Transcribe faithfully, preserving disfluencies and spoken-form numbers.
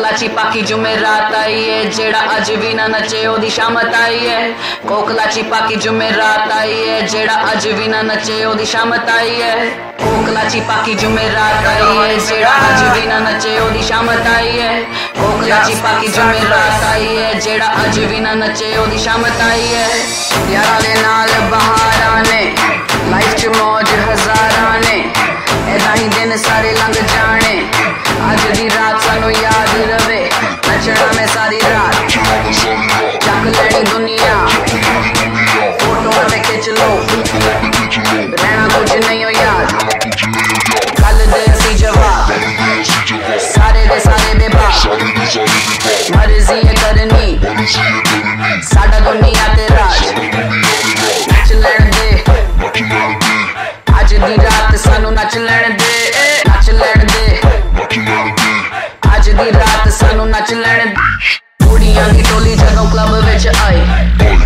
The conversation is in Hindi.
कोकला चिपाकी जुमेरात आई है, जेड़ा अज भी ना नचे ओदी शामत आई है। कोकला चिपाकी जुमेरात आई है, जेड़ा अज भी ना नचे ओदी शामत आई है। कोकला चिपाकी जुमेरात आई है, जेड़ा अज भी ना नचे ओदी शामत आई है। कोकला चिपाकी जुमेरात आई है, जेड़ा अज भी ना नचे ओदी शामत आई है। यारां दे नाल बहारां ने, लाइफ च मौज हजारां ने, ऐदा ही दिन सारे लंघ जाने। अज दी रात सानू याद रवे, नचना में सारी रात, चक लैनी दुनिया, फोटो में खिंच लो, रहना कुछ नहीं हो याद। कल दे सी जवाब, सारे दे सारे बेबाक, मर्जी है करनी साडा दुनिया ते राज। नच लैण दे अज दी रात सानू, नच लैण दे, नच लैण दे अज दी रात सानू, नच लैण दे। कुड़ियां दी टोली जदों क्लब विच आई,